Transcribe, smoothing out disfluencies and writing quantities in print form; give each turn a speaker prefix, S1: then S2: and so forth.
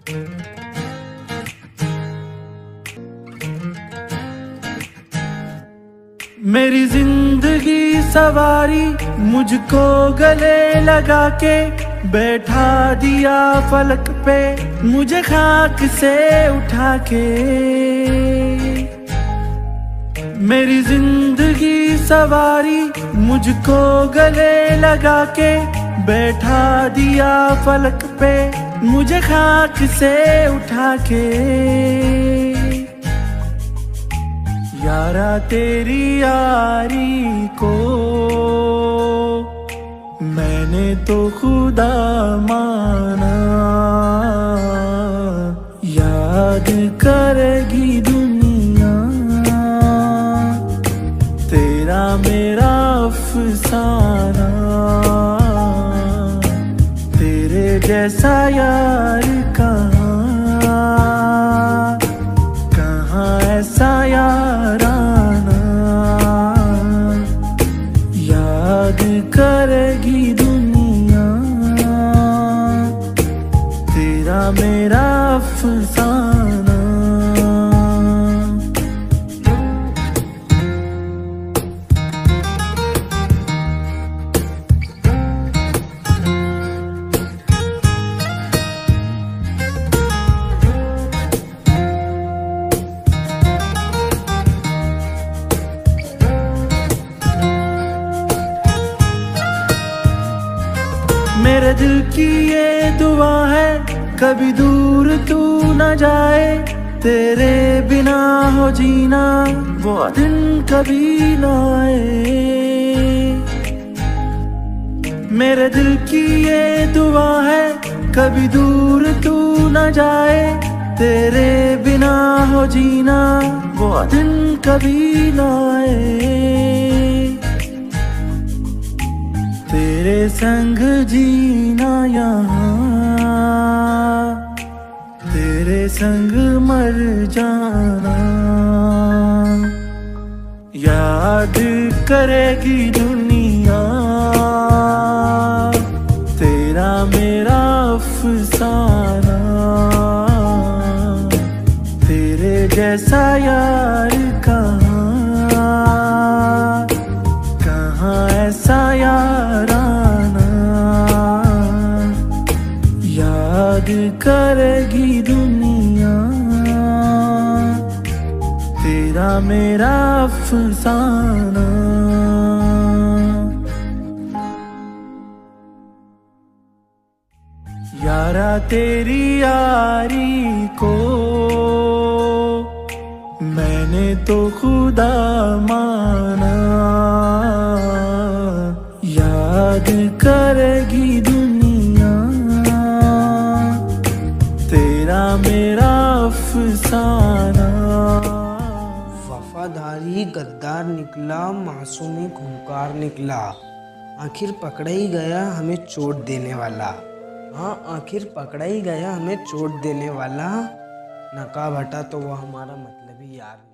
S1: मेरी जिंदगी सवारी मुझको गले लगा के बैठा दिया फलक पे, मुझे खाक से उठा के। मेरी जिंदगी सवारी मुझको गले लगा के बैठा दिया फलक पे, मुझे खाक से उठा के। यारा तेरी यारी को मैंने तो खुदा माना, याद करेगी दुनिया तेरा मेरा अफसाना। तेरे जैसा यार कहाँ, कहाँ ऐसा याराना, याद करेगी दुनिया तेरा मेरा अफसाना। मेरे दिल की ये दुआ है कभी दूर तू न जाए, तेरे बिना हो जीना वो दिन कभी न आए। मेरे दिल की ये दुआ है कभी दूर तू न जाए, तेरे बिना हो जीना वो दिन कभी न आए। तेरे संग जीना यहाँ, तेरे संग मर जाना, याद करेगी दुनिया तेरा मेरा अफसाना। तेरे जैसा यार कहाँ, कहाँ ऐसा याराना, याद करेगी दुनिया तेरा मेरा अफसाना। यारा तेरी यारी को मैंने तो खुदा माना, याद करेगी दुनिया तेरा मेरा अफसाना।
S2: वफादारी गद्दार निकला, मासूमी खूंखार निकला, आखिर पकड़ा ही गया हमें चोट देने वाला। हाँ, आखिर पकड़ा ही गया हमें चोट देने वाला, नकाब हटा तो वो हमारा मतलब ही यार नहीं।